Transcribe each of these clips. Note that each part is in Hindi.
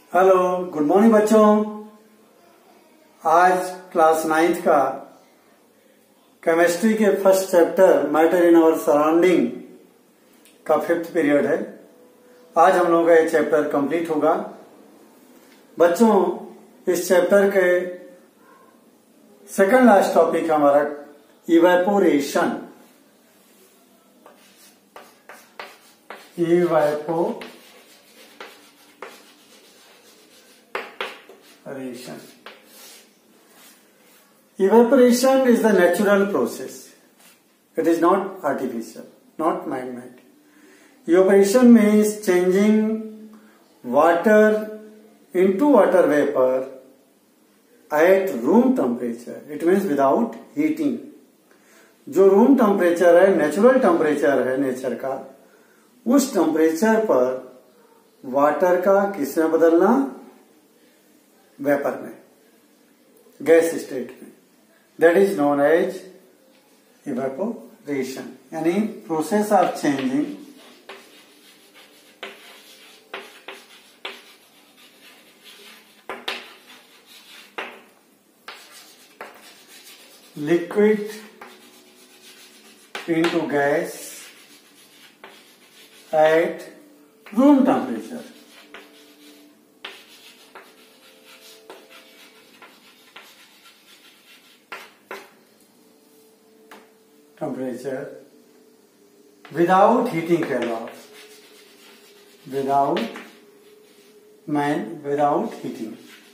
हेलो, गुड मॉर्निंग बच्चों। आज क्लास 9th का केमिस्ट्री के first chapter matter in our surrounding का 5th पीरियड है। आज हम लोगों का ये चैप्टर कंप्लीट होगा। बच्चों, इस चैप्टर के सेकंड लास्ट टॉपिक हमारा evaporation. Evaporation is the natural process. It is not artificial, not man-made. Evaporation means changing water into water vapor at room temperature. It means without heating. जो रूम टेम्परेचर है, नेचुरल टेम्परेचर है नेचर का, उस टेम्परेचर पर वाटर का किसमें बदलना? वेपर में, गैस स्टेट में। That is known as evaporation, यानी process of changing liquid into gas at room temperature. Without heating without heating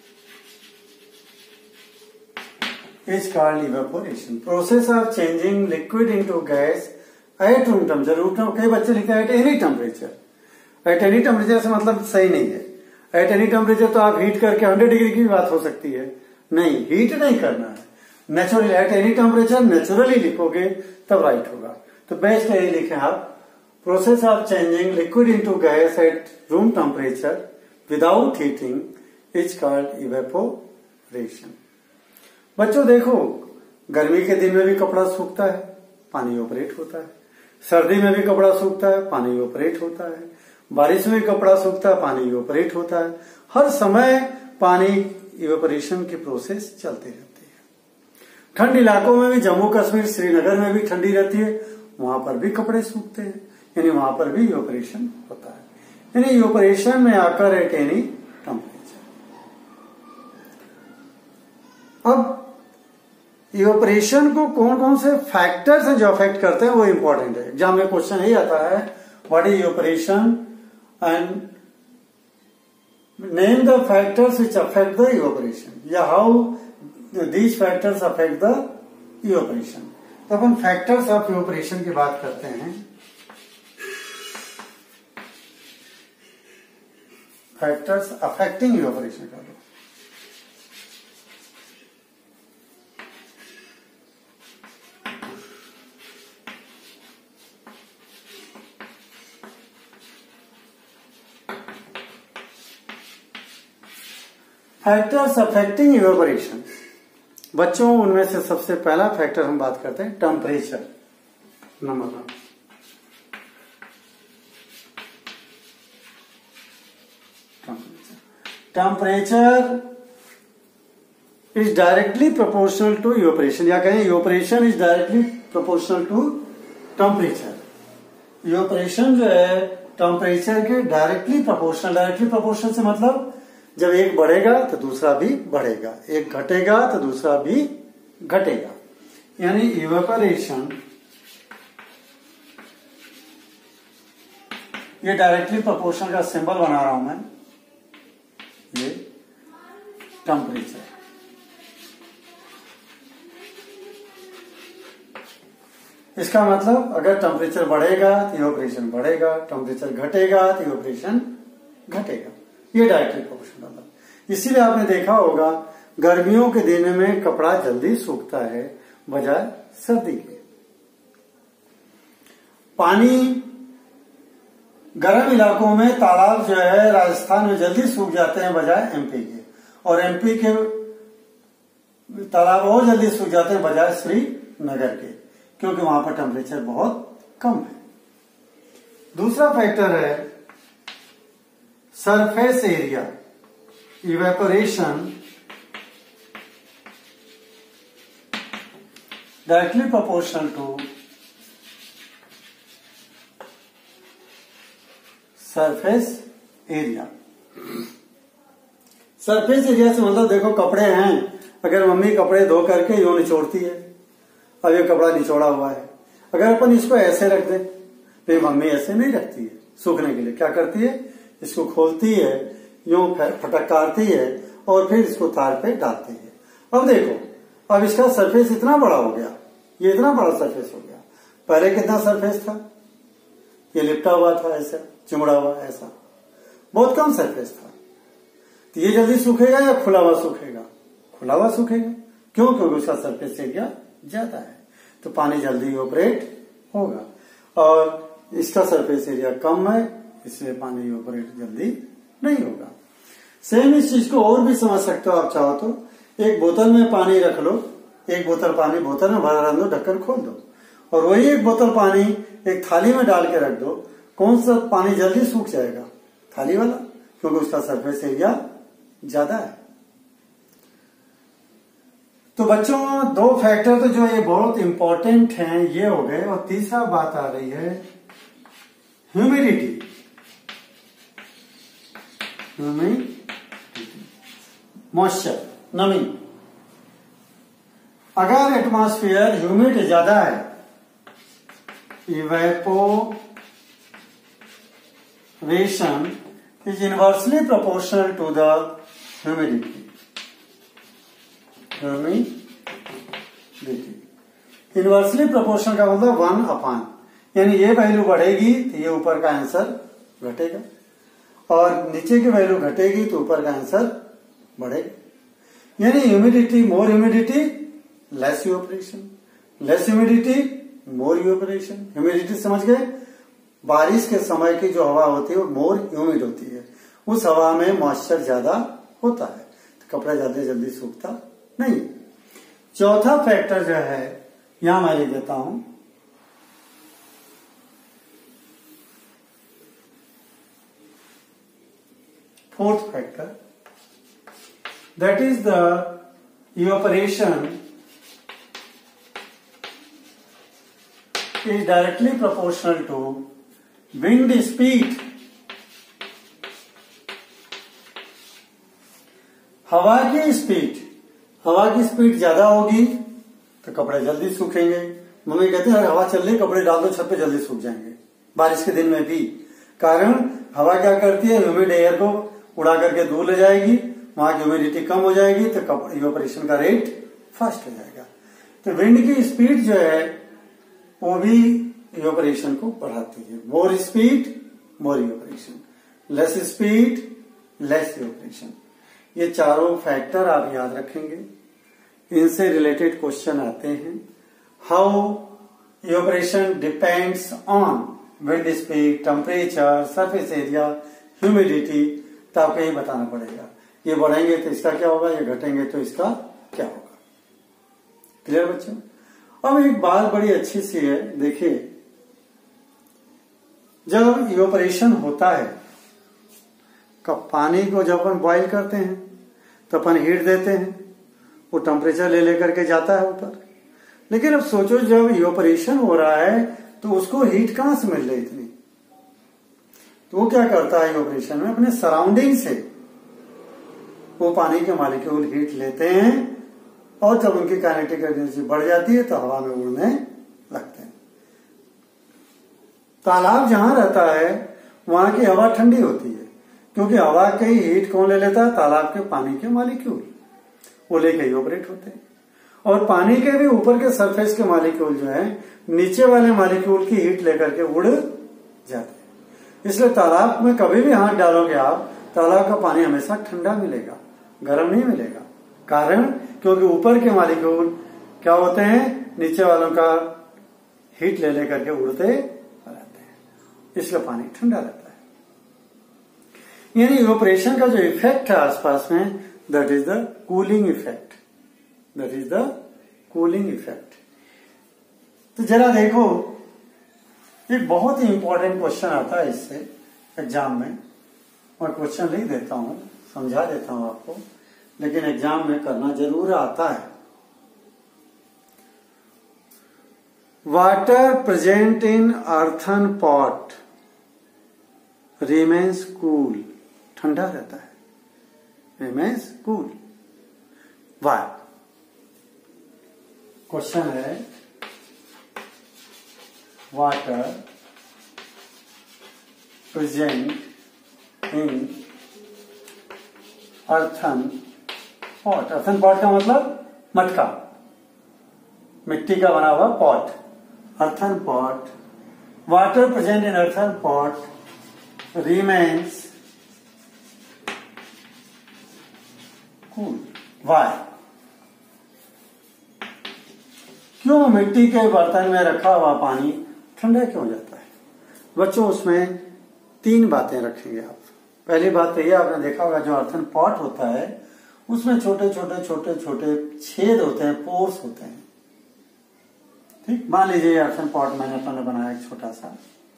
is called evaporation. Process of changing liquid into gas at room temperature. कई बच्चे लिखते हैं at any temperature. At any temperature से मतलब सही नहीं है। At any temperature तो आप हीट करके 100 डिग्री की बात हो सकती है, नहीं, हीट नहीं करना है। Naturally at any temperature naturally लिखोगे तब राइट होगा। तो बेस्ट यही लिखे आप, process of changing liquid into gas at room temperature without heating is called evaporation. बच्चों देखो, गर्मी के दिन में भी कपड़ा सूखता है, पानी इवेपोरेट होता है। सर्दी में भी कपड़ा सूखता है, पानी इवेपोरेट होता है। बारिश में भी कपड़ा सूखता है, पानी इवेपोरेट होता है। हर समय पानी इवेपोरेशन की प्रोसेस चलती रहती है। ठंड इलाकों में भी, जम्मू कश्मीर श्रीनगर में भी ठंडी रहती है, वहां पर भी कपड़े सूखते हैं, यानी वहां पर भी इवेपोरेशन होता है। यानी इवेपोरेशन में आकर एट एनी टेम्परेचर। अब इवेपोरेशन को कौन कौन से फैक्टर्स हैं जो अफेक्ट करते हैं, वो इंपॉर्टेंट है। एग्जाम में क्वेश्चन यही आता है, what is evaporation and name the factors which affect the evaporation, या how these factors affect the evaporation. तो अपन फैक्टर्स ऑफ इवेपोरेशन की बात करते हैं। फैक्टर्स अफेक्टिंग इवेपोरेशन का लो। फैक्टर्स अफेक्टिंग इवेपोरेशन, बच्चों उनमें से सबसे पहला फैक्टर हम बात करते हैं temperature. Number 1, temperature is directly proportional to evaporation, या कहें evaporation is directly proportional to temperature. Evaporation जो है टेम्परेचर के डायरेक्टली प्रोपोर्शनल। डायरेक्टली प्रोपोर्शनल से मतलब जब एक बढ़ेगा तो दूसरा भी बढ़ेगा, एक घटेगा तो दूसरा भी घटेगा। यानी इवेपोरेशन ये डायरेक्टली प्रोपोर्शनल का सिंबल बना रहा हूं मैं, ये टेम्परेचर। इसका मतलब अगर टेम्परेचर बढ़ेगा तो इवेपोरेशन बढ़ेगा, टेम्परेचर घटेगा तो इवेपोरेशन घटेगा। ये डायरेक्टली प्रोपोर्शनल होता है। इसीलिए आपने देखा होगा गर्मियों के दिन में कपड़ा जल्दी सूखता है बजाय सर्दी के। पानी गर्म इलाकों में, तालाब जो है राजस्थान में जल्दी सूख जाते हैं बजाय एमपी के, और एमपी के तालाब और जल्दी सूख जाते हैं बजाय श्रीनगर के, क्योंकि वहां पर टेम्परेचर बहुत कम है। दूसरा फैक्टर है surface area. Evaporation directly proportional to surface area. Surface area से मतलब देखो कपड़े हैं, अगर मम्मी कपड़े धो करके यूं निचोड़ती है, अब ये कपड़ा निचोड़ा हुआ है, अगर अपन इसको ऐसे रख दें तो मम्मी ऐसे नहीं रखती है, सूखने के लिए क्या करती है, इसको खोलती है, यूं फटकारती है और फिर इसको तार पे डालती है। अब देखो, अब इसका सरफेस इतना बड़ा हो गया, ये इतना बड़ा सरफेस हो गया। पहले कितना सरफेस था, ये लिपटा हुआ था, ऐसा चिमड़ा हुआ, ऐसा बहुत कम सरफेस था। तो ये जल्दी सूखेगा या खुला हुआ सूखेगा? खुला हुआ सूखेगा। क्यों? क्योंकि उसका सरफेस एरिया ज्यादा है, तो पानी जल्दी इवेपोरेट होगा। और इसका सरफेस एरिया कम है, इसलिए पानी इवेपोरेट जल्दी नहीं होगा। सेम इस चीज को और भी समझ सकते हो आप चाहो तो। एक बोतल में पानी रख लो, एक बोतल पानी बोतल में भरा रख दो, ढक्कन खोल दो, और वही एक बोतल पानी एक थाली में डाल के रख दो। कौन सा पानी जल्दी सूख जाएगा? थाली वाला, क्योंकि उसका सरफेस एरिया ज्यादा है। तो बच्चों, दो फैक्टर तो जो ये बहुत इंपॉर्टेंट हैं ये हो गए, और तीसरा बात आ रही है ह्यूमिडिटी। मॉइस्चर, नमी। अगर एटमॉस्फेयर ह्यूमिड ज्यादा है, evaporation is inversely proportional to the humidity. Inversely proportional का मतलब 1/, यानी ये वैल्यू बढ़ेगी तो ये ऊपर का आंसर घटेगा, और नीचे की वैल्यू घटेगी तो ऊपर का आंसर बढ़ेगा। यानी humidity, more humidity less evaporation, less humidity more evaporation. Humidity समझ गए? बारिश के समय की जो हवा होती है वो मोर ह्यूमिड होती है, उस हवा में मॉइस्चर ज्यादा होता है, तो कपड़ा ज्यादा जल्दी सूखता नहीं। चौथा फैक्टर जो है यहां मैं लिख देता हूं, fourth factor, that is the evaporation is directly proportional to wind speed। हवा की स्पीड, हवा की स्पीड ज्यादा होगी तो कपड़े जल्दी सूखेंगे। मम्मी कहते हैं हवा चल रही, कपड़े डाल दो छत पे, जल्दी सूख जाएंगे, बारिश के दिन में भी। कारण हवा क्या करती है, ह्यूमिड एयर को उड़ा करके दूर ले जाएगी, वहां की ह्यूमिडिटी कम हो जाएगी तो इवेपोरेशन का रेट फास्ट हो जाएगा। तो विंड की स्पीड जो है वो भी इवेपोरेशन को बढ़ाती है। More speed more evaporation, less speed less evaporation. ये चारों फैक्टर आप याद रखेंगे, इनसे रिलेटेड क्वेश्चन आते हैं। How evaporation depends on wind speed, temperature, surface area, humidity, तो आपको यही बताना पड़ेगा। ये बढ़ेंगे तो इसका क्या होगा, ये घटेंगे तो इसका क्या होगा। क्लियर बच्चों? अब एक बात बड़ी अच्छी सी है, देखिए, जब इवेपोरेशन होता है, कब पानी को जब अपन बॉईल करते हैं तो अपन हीट देते हैं, वो टेम्परेचर ले लेकर के जाता है ऊपर। लेकिन अब सोचो जब इवेपोरेशन हो रहा है तो उसको हीट कहां से मिल रही इतनी, तो वो क्या करता है इवेपोरेशन में, अपने सराउंडिंग से वो पानी के मॉलिक्यूल हीट लेते हैं, और जब उनकी काइनेटिक एनर्जी बढ़ जाती है तो हवा में उड़ने लगते हैं। तालाब जहां रहता है वहां की हवा ठंडी होती है, क्योंकि हवा की हीट कौन ले लेता है, तालाब के पानी के मॉलिक्यूल, वो लेके इवेपोरेट होते हैं। और पानी के भी ऊपर के सरफेस के मॉलिक्यूल जो है नीचे वाले मॉलिक्यूल की हीट लेकर के उड़ जाते हैं। इसलिए तालाब में कभी भी हाथ डालोगे आप, तालाब का पानी हमेशा ठंडा मिलेगा, गर्म नहीं मिलेगा। कारण क्योंकि ऊपर के मॉलिक्यूल क्या होते हैं, नीचे वालों का हीट ले लेकर के उड़ते रहते हैं, इसलिए पानी ठंडा रहता है। यानी इवेपोरेशन का जो इफेक्ट है आसपास में, that is the cooling effect, that is the cooling effect. तो जरा देखो, एक बहुत ही इंपॉर्टेंट क्वेश्चन आता है इससे एग्जाम में, और क्वेश्चन लिख देता हूं। समझा देता हूं आपको, लेकिन एग्जाम में करना जरूर आता है। Water present in earthen pot remains cool, ठंडा रहता है, रिमेन्स कूल। वाई? क्वेश्चन है water present in earthen pot. Earthen pot का मतलब मटका, मिट्टी का बना हुआ pot, earthen pot. Water present in earthen pot remains cool. Why? क्यों मिट्टी के बर्तन में रखा हुआ पानी ठंडा क्यों हो जाता है? बच्चों, उसमें 3 बातें रखेंगे आप। पहली बात तो ये आपने देखा होगा, जो अर्थन पॉट होता है उसमें छोटे छोटे छोटे छोटे छेद होते हैं, पोर्स होते हैं। ठीक, मान लीजिए अर्थन पॉट मैंने अपने बनाया एक छोटा सा,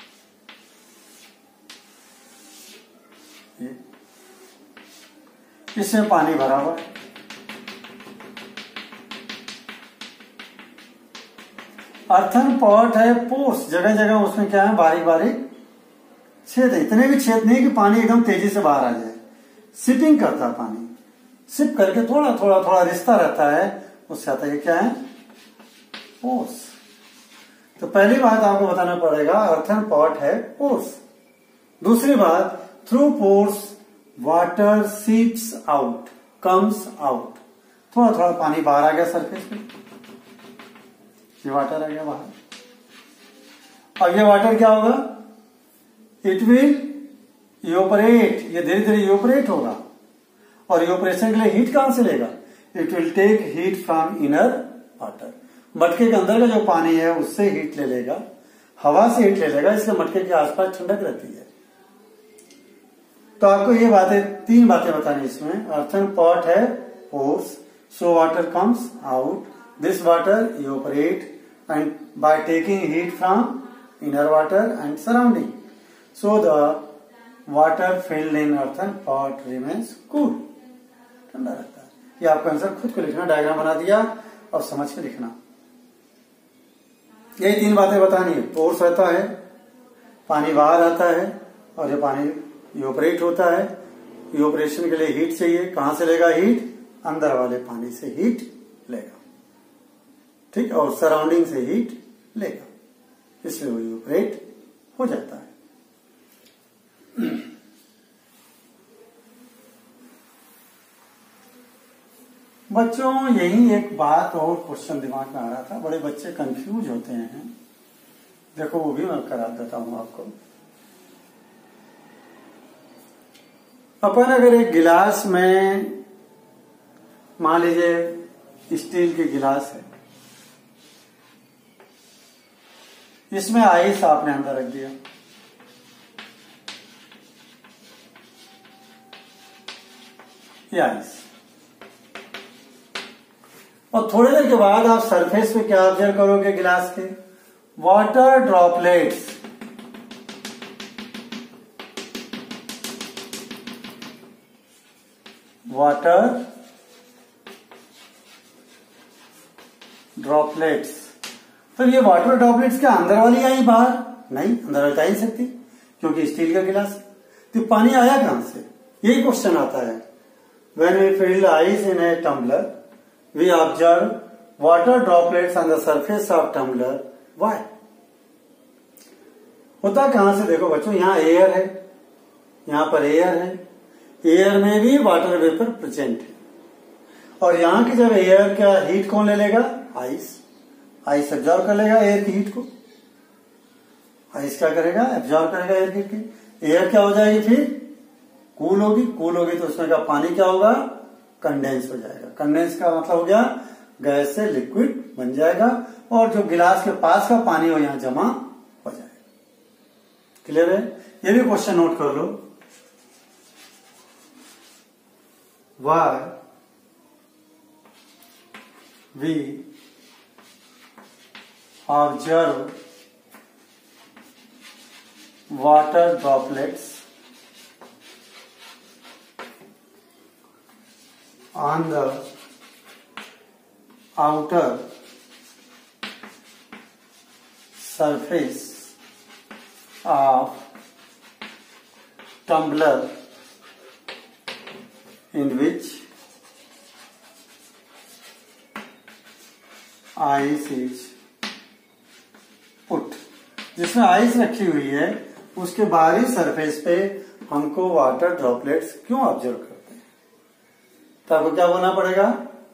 इसमें पानी भरा हुआ है। अर्थन पॉट है, पोर्स, जगह जगह उसमें क्या है, बारीक बारीक छेद है। इतने भी छेद नहीं कि पानी एकदम तेजी से बाहर आ जाए, सिपिंग करता है पानी, सिप करके थोड़ा थोड़ा थोड़ा रिश्ता रहता है, उससे आता है। क्या है? पोर्स। तो पहली बात आपको बताना पड़ेगा, अर्थन पॉट है पोर्स। दूसरी बात, through pores water seeps out, comes out. थोड़ा थोड़ा पानी बाहर आ गया सरफेस पे, ये वाटर आ गया बाहर। अब ये वाटर क्या होगा? इट विल इवेपोरेट, ये धीरे धीरे इवेपोरेट होगा। और इवेपोरेशन के लिए हीट कहां से लेगा? It will take heat from inner water. मटके के अंदर का जो पानी है उससे हीट ले लेगा, हवा से हीट ले लेगा, इसलिए मटके के आसपास ठंडक रहती है। तो आपको ये बातें, 3 बातें बतानी इसमें। अर्थन पॉट है pores, so water comes out, this water evaporate and by taking heat from inner water and surrounding, so the water filled in earthen pot remains cool, ठंडा रहता है। ये आपका आंसर खुद को लिखना, डायग्राम बना दिया और समझ के लिखना। यही 3 बातें बतानी है। पोर्स रहता है, पानी बाहर आता है, और ये पानी इवेपोरेट होता है। इवेपोरेशन के लिए हीट चाहिए, कहां से लेगा हीट? अंदर वाले पानी से हीट लेगा, ठीक, और सराउंडिंग से हीट लेगा, इसलिए वो इवेपोरेट हो जाता है। बच्चों, यही एक बात और क्वेश्चन दिमाग में आ रहा था, बड़े बच्चे कंफ्यूज होते हैं। देखो, वो भी मैं करा देता हूं आपको। अपन अगर एक गिलास में, मान लीजिए स्टील के गिलास है, इसमें आइस आपने अंदर रख दिया, ये आइस, और थोड़ी देर के बाद आप सरफेस पे क्या ऑब्जर्व करोगे गिलास के? Water droplets. Water droplets. तो ये वाटर ड्रॉपलेट्स क्या अंदर वाली आई बाहर? नहीं, अंदर वाली आ ही सकती, क्योंकि स्टील का गिलास। तो पानी आया कहां से? यही क्वेश्चन आता है। When we fill ice in a tumbler we observe water droplets on the surface of tumbler. Why? होता कहां से? देखो बच्चों, यहां एयर है, यहां पर एयर है, एयर में भी वाटर वेपर प्रेजेंट है, और यहां की जब एयर का हीट कौन ले लेगा? आइस। आइस एब्जॉर्ब कर लेगा एयर की हीट को। आइस क्या करेगा? एब्जॉर्ब करेगा एयर की हीट। एयर क्या हो जाएगी फिर? कूल होगी। कूल होगी तो उसमें का पानी क्या होगा? कंडेंस हो जाएगा। कंडेंस का मतलब हो गया गैस से लिक्विड बन जाएगा, और जो गिलास के पास का पानी हो यहां जमा हो जाएगा। क्लियर है? ये भी क्वेश्चन नोट कर लो। Why we observe water droplets on the outer surface of tumbler in which ice is put, जिसमें आइस रखी हुई है उसके बाहरी सरफेस पे हमको वाटर ड्रॉपलेट्स क्यों ऑब्जर्व करते हैं? तो आपको क्या बोलना पड़ेगा?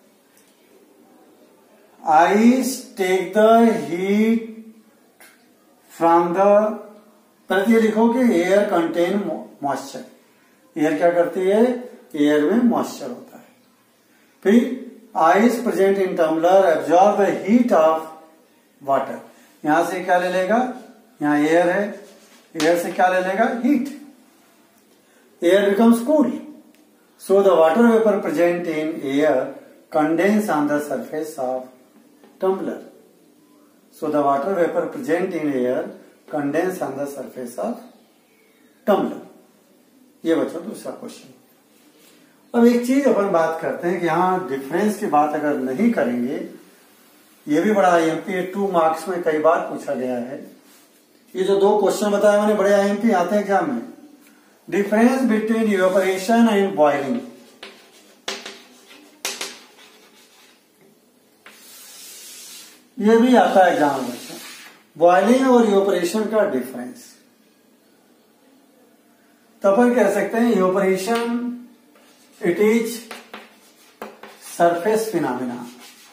Ice take the heat from the, पहले ये लिखो कि एयर कंटेन मॉइस्चर। एयर क्या करती है? एयर में मॉइस्चर होता है। फिर ice present in tumbler absorb the heat of water. यहां से क्या ले लेगा? यहां एयर है, एयर से क्या ले लेगा? Heat. Air becomes cool, so the water vapour present in air condense on the surface of tumbler. So the water vapor present in air condense on the surface of tumbler। ये बच्चों दूसरा क्वेश्चन। अब एक चीज अपन बात करते हैं कि यहाँ डिफरेंस की बात अगर नहीं करेंगे, ये भी बड़ा आईएमपी 2 मार्क्स में कई बार पूछा गया है। ये जो 2 क्वेश्चन बताया मैंने बड़े आईएमपी आते हैं एग्जाम में। Difference between evaporation and boiling. ये भी आता है एग्जाम में, बॉइलिंग और इवेपोरेशन का डिफरेंस। तो अपन कह सकते हैं evaporation it is surface phenomena,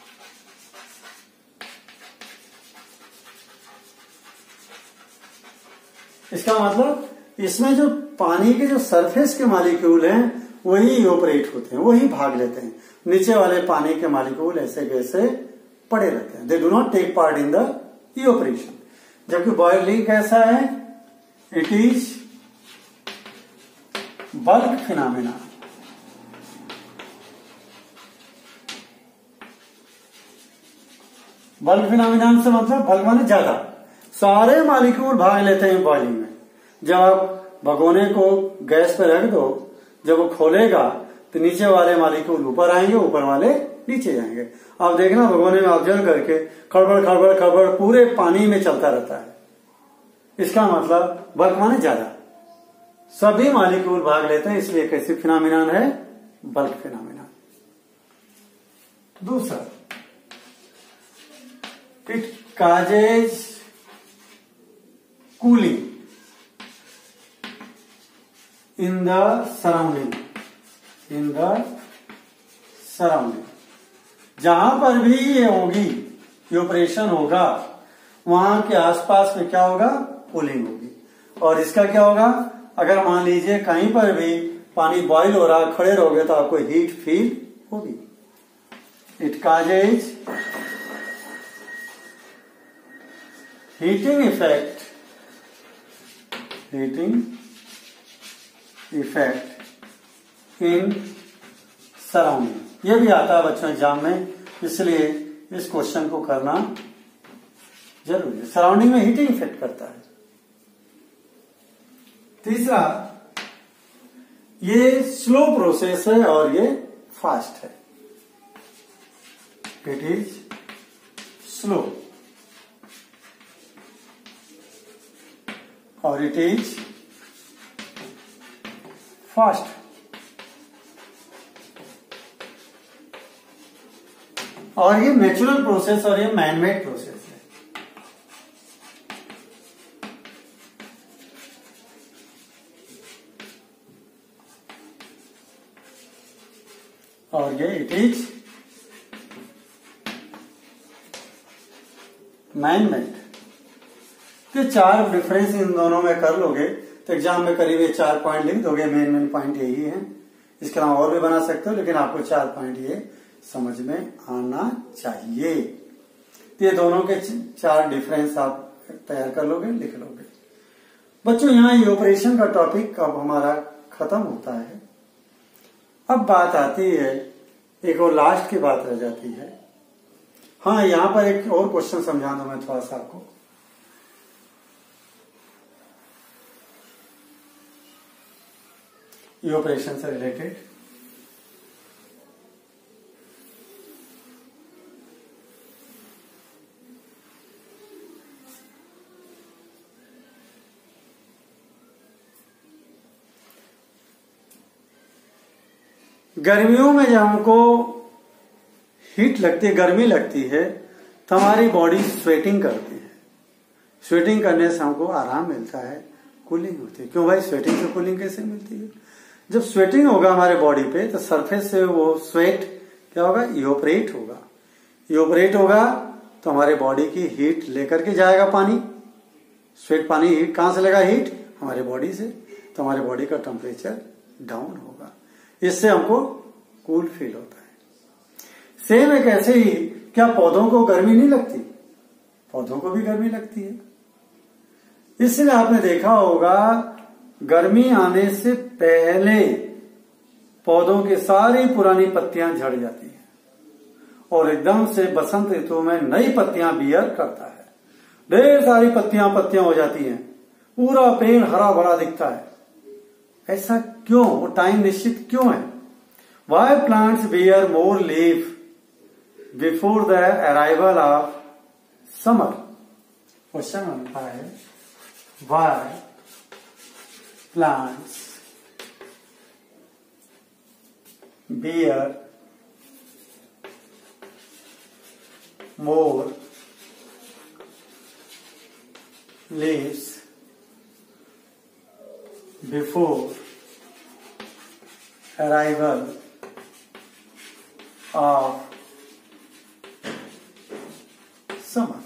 इसका मतलब इसमें जो पानी के जो सरफेस के मॉलिक्यूल हैं वही इवेपोरेट होते हैं, वही भाग लेते हैं। नीचे वाले पानी के मॉलिक्यूल ऐसे कैसे पड़े रहते हैं, they do not take part in the evaporation. जबकि बॉइलिंग कैसा है? It is bulk phenomena. Bulk phenomena से मतलब बल्क माने ज्यादा, सारे मॉलिक्यूल भाग लेते हैं बॉइलिंग में। जब आप भगोने को गैस पे रख दो, जब वो खोलेगा तो नीचे वाले मॉलिक्यूल ऊपर आएंगे, ऊपर वाले नीचे जाएंगे। आप देखना भगोने में ऑब्जर्व करके खड़बड़ खड़बड़ खड़बड़ पूरे पानी में चलता रहता है। इसका मतलब बल्क माने ज्यादा, सभी मॉलिक्यूल भाग लेते हैं, इसलिए कैसी फिनोमेनन है? Bulk phenomenon. दूसरा, it causes cooling in the surrounding. In the surrounding, जहां पर भी ये होगी, इवेपोरेशन होगा, वहां के आसपास में क्या होगा? कूलिंग होगी। और इसका क्या होगा? अगर मान लीजिए कहीं पर भी पानी बॉईल हो रहा, खड़े रहोगे तो आपको हीट फील होगी। It causes heating effect, heating effect in surrounding. ये भी आता है बच्चों एग्जाम में, इसलिए इस क्वेश्चन को करना जरूरी है। सराउंडिंग में हीटिंग इफेक्ट करता है। तीसरा, ये स्लो प्रोसेस है और ये फास्ट है। इट इज स्लो और इट इज फास्ट। और ये नेचुरल प्रोसेस और ये मैनमेड प्रोसेस है। और ये इट इज मैनमेड। तो 4 डिफरेंस इन दोनों में कर लोगे तो एग्जाम में करीब ये 4 पॉइंट लिख दोगे। मेन पॉइंट यही है, इसके अलावा और भी बना सकते हो, लेकिन आपको 4 पॉइंट ये समझ में आना चाहिए। तो ये दोनों के 4 डिफरेंस आप तैयार कर लोगे, लिख लोगे। बच्चों यहाँ ये ऑपरेशन का टॉपिक अब हमारा खत्म होता है। अब बात आती है, एक और लास्ट की बात रह जाती है। हाँ, यहाँ पर एक और क्वेश्चन समझा दूं मैं थोड़ा सा आपको। ये ऑपरेशन से रिलेटेड गर्मियों में जब हमको हीट लगती है, गर्मी लगती है, तो हमारी बॉडी स्वेटिंग करती है। स्वेटिंग करने से हमको आराम मिलता है, कूलिंग होती है। क्यों भाई, स्वेटिंग से कूलिंग कैसे मिलती है? जब स्वेटिंग होगा हमारे बॉडी पे तो सरफेस से वो स्वेट क्या होगा, इवोपरेट होगा। इवोपरेट होगा तो हमारे बॉडी की हीट लेकर के जाएगा पानी। स्वेट पानी हीट कहां से लेगा, हीट हमारे बॉडी से, तो हमारे बॉडी का टेम्परेचर डाउन होगा। इससे हमको कूल फील होता है। सेम एक ऐसे ही, क्या पौधों को गर्मी नहीं लगती? पौधों को भी गर्मी लगती है। इसलिए आपने देखा होगा गर्मी आने से पहले पौधों की सारी पुरानी पत्तियां झड़ जाती हैं और एकदम से बसंत ऋतु में नई पत्तियां बियर करता है। ढेर सारी पत्तियां हो जाती हैं, पूरा पेड़ हरा भरा दिखता है। ऐसा क्यों? वो टाइम निश्चित क्यों है? Why plants bear more leaf before the arrival of summer? Question बनता है, why plants bear more leaves before arrival of summer?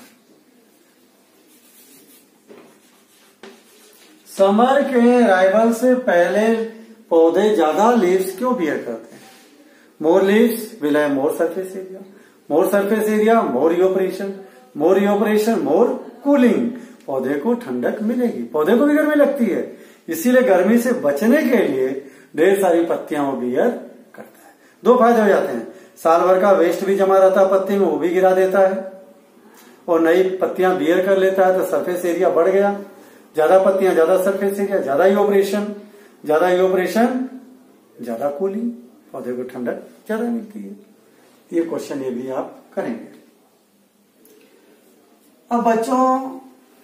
Summer के अराइवल से पहले पौधे ज्यादा लीव्स क्यों बियर करते हैं? More leaves will have more surface area, more surface area more evaporation, more evaporation more cooling. पौधे को ठंडक मिलेगी, पौधे को भी गर्मी लगती है, इसीलिए गर्मी से बचने के लिए ढेर सारी पत्तियां वो बियर करता है। दो फायदे हो जाते हैं, साल भर का वेस्ट भी जमा रहता है पत्ती में, वो भी गिरा देता है, और नई पत्तियां बियर कर लेता है, तो सरफेस एरिया बढ़ गया। ज्यादा पत्तियां ज्यादा सरफेस एरिया, ज्यादा इवोपरेशन, ज्यादा इवोपरेशन ज्यादा कूलिंग, पौधे को ठंडक ज्यादा मिलती है। ये क्वेश्चन ये भी आप करेंगे। अब बच्चों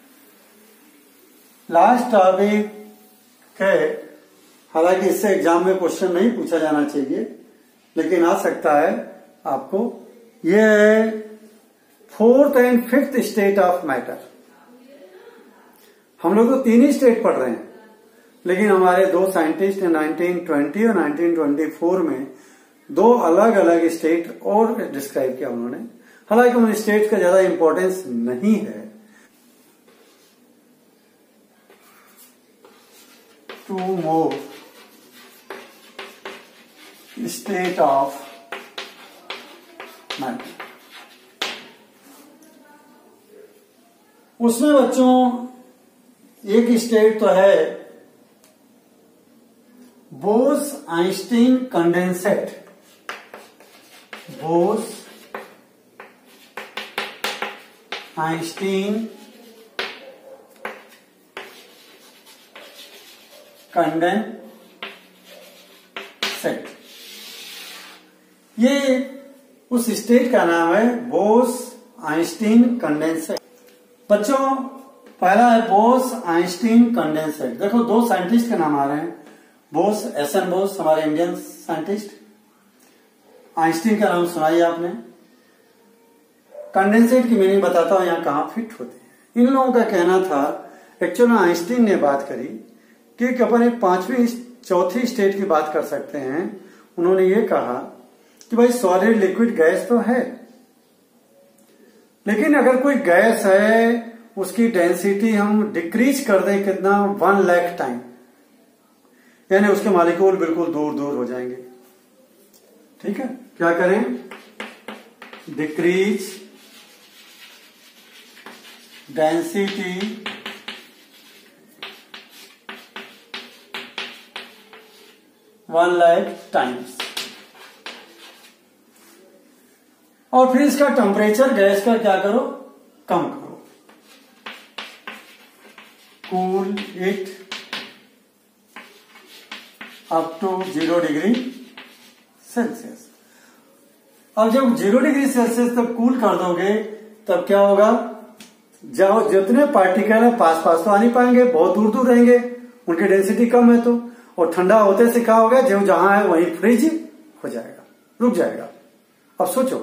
लास्ट टॉपिक है, हालांकि इससे एग्जाम में क्वेश्चन नहीं पूछा जाना चाहिए, लेकिन आ सकता है आपको। ये है fourth and fifth state of matter. हम लोग तो तीन ही स्टेट पढ़ रहे हैं, लेकिन हमारे दो साइंटिस्ट ने 1920 और 1924 में दो अलग अलग स्टेट और डिस्क्राइब किया उन्होंने। हालांकि उन स्टेट का ज्यादा इंपॉर्टेंस नहीं है। Two more state of matter, उसमें बच्चों एक स्टेट तो है Bose Einstein condensate. Bose Einstein condensate, ये उस स्टेट का नाम है बोस आइंस्टीन कंडेंसेट। बच्चों पहला है बोस आइंस्टीन कंडेंसेट। देखो दो साइंटिस्ट के नाम आ रहे हैं, बोस, एस.एन. बोस हमारे इंडियन साइंटिस्ट, आइंस्टीन का नाम सुनाइए आपने। कंडेंसेट की मीनिंग बताता हूं यहां कहां फिट होते हैं। इन लोगों का कहना था, एक्चुअली आइंस्टीन ने बात करी कि अपन एक पांचवी चौथी स्टेट की बात कर सकते हैं। उन्होंने ये कहा कि भाई सॉलिड लिक्विड गैस तो है, लेकिन अगर कोई गैस है उसकी डेंसिटी हम डिक्रीज कर दें कितना, 1 लाख टाइम, यानी उसके मॉलिक्यूल बिल्कुल दूर दूर हो जाएंगे। ठीक है, क्या करें, decrease density one lakh times, और फिर इसका टेम्परेचर गैस का क्या करो, कम करो, cool it up to 0 degree Celsius. अब जब 0 डिग्री सेल्सियस तक कूल कर दोगे तब क्या होगा, जब जितने पार्टिकल है पास पास तो आ नहीं पाएंगे, बहुत दूर दूर रहेंगे, उनकी डेंसिटी कम है तो, और ठंडा होते से क्या होगा, जो जहां है वहीं फ्रिज हो जाएगा, रुक जाएगा। अब सोचो,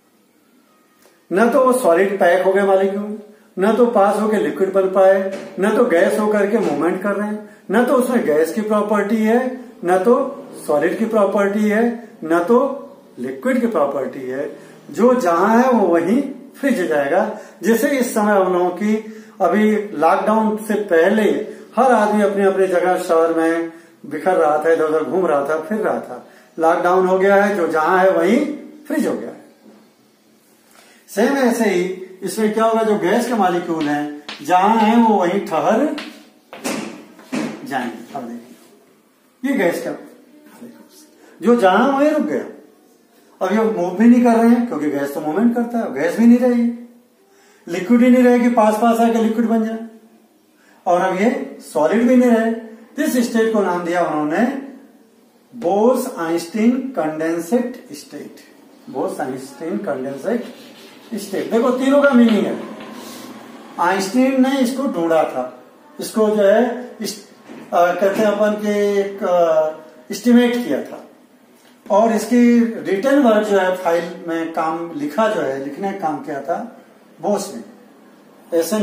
न तो वो सॉलिड पैक हो गए मॉलिक्यूल, न तो पास होकर लिक्विड बन पाए, न तो गैस होकर के मूवमेंट कर रहे हैं, न तो उसमें गैस की प्रॉपर्टी है, न तो सॉलिड की प्रॉपर्टी है, न तो लिक्विड की प्रॉपर्टी है। जो जहां है वो वहीं फ्रीज हो जाएगा। जैसे इस समय हम लोगों की अभी लॉकडाउन से पहले हर आदमी अपने अपने जगह शहर में बिखर रहा था, इधर उधर घूम रहा था, फिर रहा था। लॉकडाउन हो गया है, जो जहां है वहीं फ्रीज हो गया है। सेम ऐसे ही इसमें क्या होगा, जो गैस के मॉलिक्यूल हैं जहां है वो वहीं ठहर जाएंगे। अब देखिए, ये गैस का जो जहां वहीं रुक गया। अब ये मूव भी नहीं कर रहे हैं क्योंकि गैस तो मूवमेंट करता है, गैस भी नहीं रहेगी, लिक्विड ही नहीं रहेगी, पास पास आके लिक्विड बन जाए, और अब ये सॉलिड भी नहीं रहे। इस स्टेट को नाम दिया उन्होंने Bose Einstein condensate state. Bose Einstein condensate state. देखो तीनों का मीनिंग है। आइंस्टीन ने इसको ढूंढा था, इसको जो है कहते हैं अपन के एक एस्टिमेट किया था, और इसकी रिटर्न वर्क जो है फाइल में काम लिखा, जो है लिखने का काम किया था बोस ने, एस एन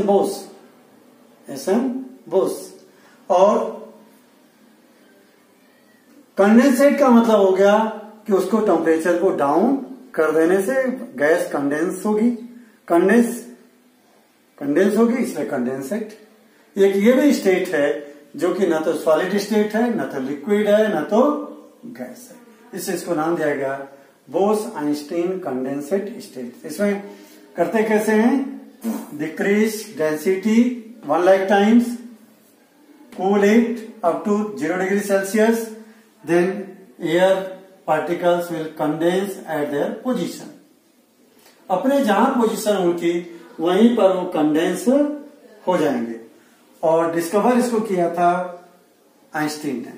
बोस। और कंडेंसेट का मतलब हो गया कि उसको टेम्परेचर को डाउन कर देने से गैस कंडेंस होगी, कंडेंस होगी, इसलिए कंडेंसेट। एक ये भी स्टेट है जो कि न तो सॉलिड स्टेट है, न तो लिक्विड है, न तो गैस है, इससे इसको नाम दिया गया बोस-आइंस्टीन कंडेंसेट स्टेट। इसमें करते कैसे हैं, decrease density 1 lakh times, cool it up to 0 degree Celsius, then air particles will condense at their position. अपने जहां पोजीशन उनकी वहीं पर वो कंडेंस हो जाएंगे। और डिस्कवर इसको किया था आइंस्टीन ने।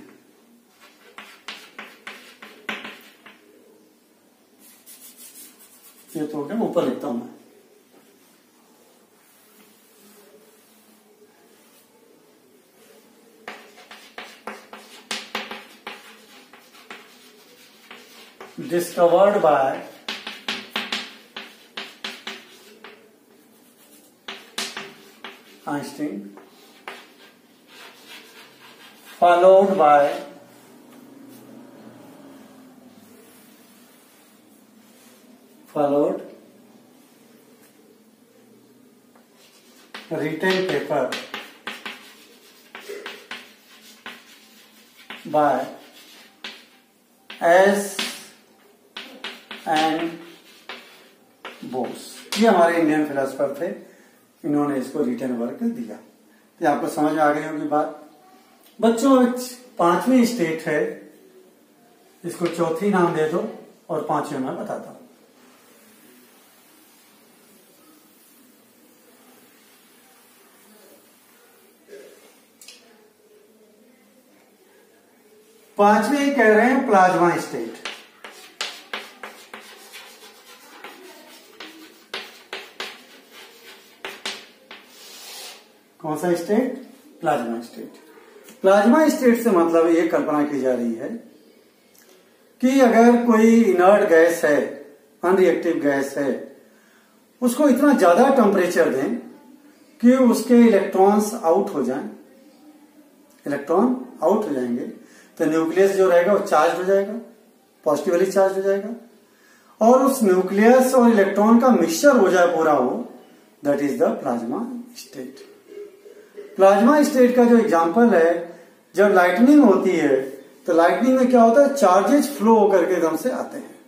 ये तो क्या ऊपर लिखता हूं मैं, discovered by Einstein, followed by written paper by S and Bose. ये हमारे इंडियन फिलोसोफर थे, इन्होंने इसको रिटर्न वर्क दिया। तो आपको समझ में आ गई होगी बात। बच्चों 5वीं स्टेट है, इसको चौथी नाम दे दो और 5वीं मैं बताता हूं। पांचवी कह रहे हैं प्लाज्मा स्टेट। कौन सा state? Plasma state. Plasma state से मतलब ये कल्पना की जा रही है कि अगर कोई इनर्ट गैस है, अनरिएक्टिव गैस है, उसको इतना ज्यादा टेम्परेचर दें कि उसके इलेक्ट्रॉन्स आउट हो जाएं, इलेक्ट्रॉन आउट हो जाएंगे, तो न्यूक्लियस जो रहेगा वो चार्ज हो जाएगा, पॉजिटिवली चार्ज हो जाएगा, और उस न्यूक्लियस और इलेक्ट्रॉन का मिक्सचर हो जाए पूरा हो, that is the plasma state. Plasma state का जो एग्जांपल है, जब लाइटनिंग होती है तो लाइटनिंग में क्या होता है, चार्जेज फ्लो होकर के एकदम से आते हैं,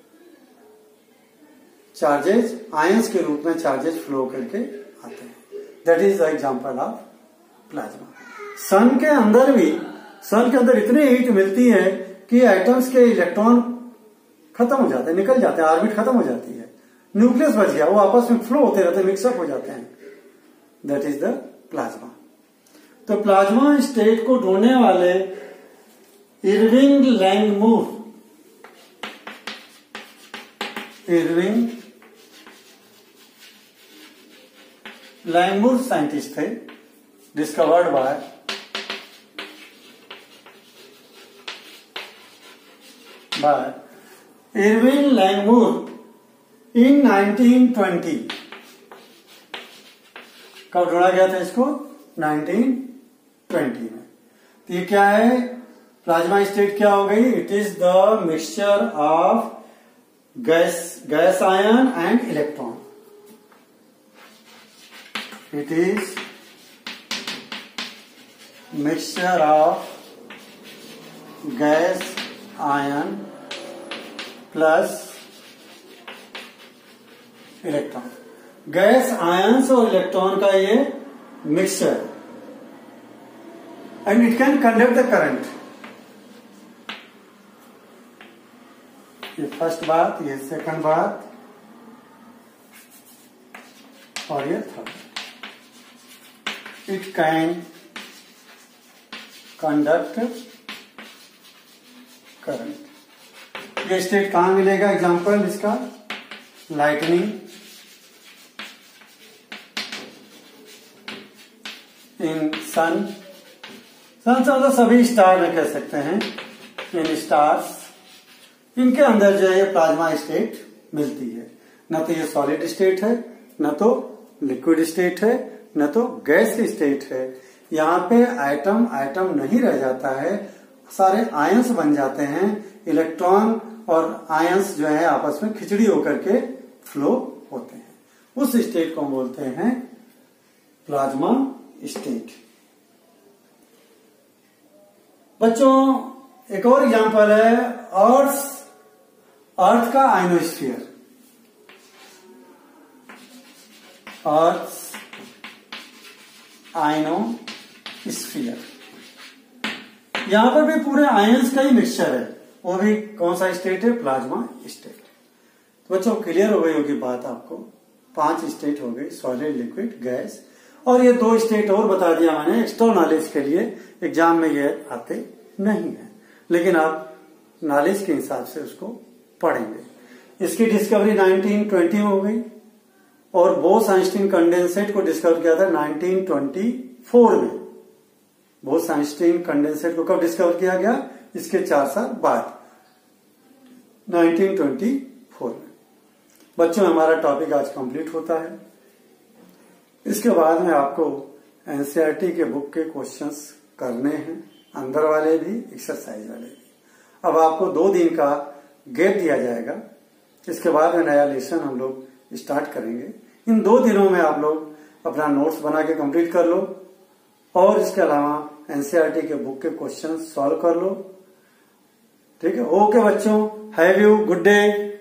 चार्जेज आयंस के रूप में चार्जेज फ्लो करके आते हैं, that is the example of plasma. Sun के अंदर इतनी हीट मिलती है कि एटम्स के इलेक्ट्रॉन खत्म हो जाते हैं, निकल जाते हैं, ऑर्बिट खत्म हो जाती है, न्यूक्लियस बच गया, वो आपस में फ्लो होते रहते हैं, मिक्सअप हो जाते हैं, दैट इज द प्लाज्मा। तो प्लाज्मा स्टेट को ढूंढने वाले इरविंग लैंगमुर साइंटिस्ट थे, discovered by Irwin Langmuir in 1920। कब ढूंढा गया था इसको? 1920 में। तो ये क्या है? प्लाज्मा स्टेट क्या हो गई? It is the mixture of gas ion and electron. It is mixture of gas ion plus electron. Gas ions और इलेक्ट्रॉन का ये mixture, and it can conduct the current. ये फर्स्ट बात, ये सेकंड बात, और ये third. It can conduct current. ये स्टेट कहां मिलेगा? एग्जांपल इसका लाइटनिंग इन सन। सन से सभी स्टार में कह सकते हैं, इन स्टार्स, इनके अंदर जो है प्लाज्मा स्टेट मिलती है। न तो ये सॉलिड स्टेट है, न तो लिक्विड स्टेट है, न तो गैस स्टेट है। यहाँ पे आइटम नहीं रह जाता है, सारे आयंस बन जाते हैं। इलेक्ट्रॉन और आयंस जो है आपस में खिचड़ी होकर के फ्लो होते हैं। उस स्टेट को हम बोलते हैं प्लाज्मा स्टेट। बच्चों एक और एग्जांपल है अर्थ का आयनोस्फीयर। अर्थ आयनोस्फीयर, यहां पर भी पूरे आयंस का ही मिक्सचर है। वो भी कौन सा स्टेट है? Plasma state. तो बच्चों क्लियर हो गई होगी बात आपको। 5 स्टेट हो गई, सॉलिड, लिक्विड, गैस, और ये 2 स्टेट और बता दिया मैंने एक्स्ट्रा नॉलेज के लिए। एग्जाम में ये आते नहीं है, लेकिन आप नॉलेज के हिसाब से उसको पढ़ेंगे। इसकी डिस्कवरी 1920 में हो गई, और बोस आइंस्टीन कंडेंसेट को डिस्कवर किया था 1924 में। बोस आइंस्टीन कंडेंसेट को कब डिस्कवर किया गया? इसके 4 साल बाद, 1924 में। बच्चों हमारा टॉपिक आज कंप्लीट होता है। इसके बाद में आपको एनसीईआरटी के बुक के क्वेश्चंस करने हैं, अंदर वाले भी, एक्सरसाइज वाले भी। अब आपको 2 दिन का गैप दिया जाएगा। इसके बाद में नया लेसन हम लोग स्टार्ट करेंगे। इन 2 दिनों में आप लोग अपना नोट्स बना के कंप्लीट कर लो, और इसके अलावा एनसीईआरटी के बुक के क्वेश्चन सॉल्व कर लो। ठीक है? ओके बच्चों, हैव यू गुड डे।